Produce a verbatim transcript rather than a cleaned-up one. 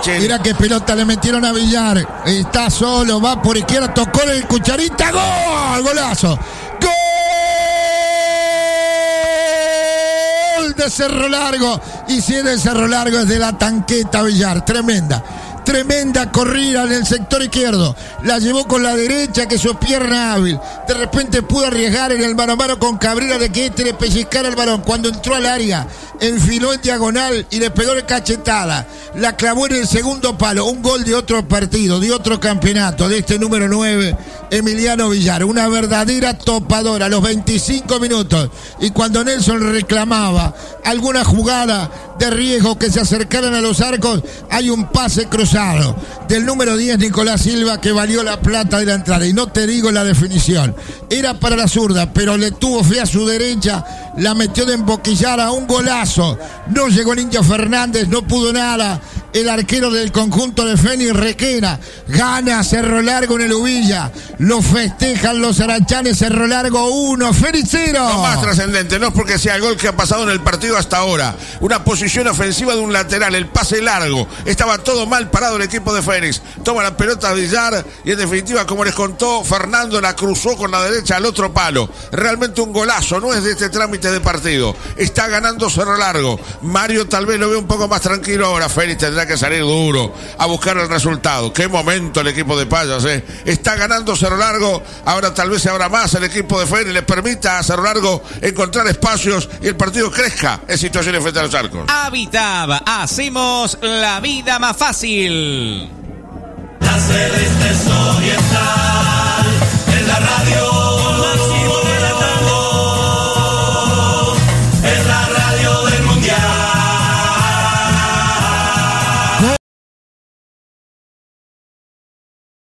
Michel. Mira qué pelota le metieron a Villar. Está solo, va por izquierda, tocó el Cucharita. ¡Gol! ¡Golazo! ¡Gol de Cerro Largo! Y si es de Cerro Largo, es de la tanqueta Villar. Tremenda. Tremenda corrida en el sector izquierdo. La llevó con la derecha, que su pierna hábil. De repente pudo arriesgar en el mano a mano con Cabrera de que este le pellizcara el balón. Cuando entró al área, enfiló en diagonal y le pegó de cachetada. La clavó en el segundo palo. Un gol de otro partido, de otro campeonato, de este número nueve, Emiliano Villar. Una verdadera topadora a los veinticinco minutos. Y cuando Nelson reclamaba alguna jugada de riesgo que se acercaran a los arcos, hay un pase cruzado del número diez, Nicolás Silva, que valió la plata de la entrada. Y no te digo la definición. Era para la zurda, pero le tuvo fe a su derecha. La metió de emboquillar a un golazo. No llegó el Indio Fernández, no pudo nada. El arquero del conjunto de Fénix Requena. Gana Cerro Largo en el Ubilla. Lo festejan los arachanes. Cerro Largo uno, Fénix cero. Lo más trascendente, no es porque sea el gol que ha pasado en el partido hasta ahora. Una posición ofensiva de un lateral, el pase largo. Estaba todo mal parado el equipo de Fénix. Toma la pelota a Villar y en definitiva, como les contó Fernando, la cruzó con la derecha al otro palo. Realmente un golazo, no es de este trámite de partido. Está ganando Cerro Largo. Mario tal vez lo ve un poco más tranquilo ahora. Fénix tendrá que salir duro a buscar el resultado. Qué momento el equipo de Payas, eh. Está ganando Cerro Largo. Ahora tal vez se abra más el equipo de Fénix, le permita a Cerro Largo encontrar espacios y el partido crezca en situaciones frente a los arcos. Habitaba, hacemos la vida más fácil. La Celeste Oriental.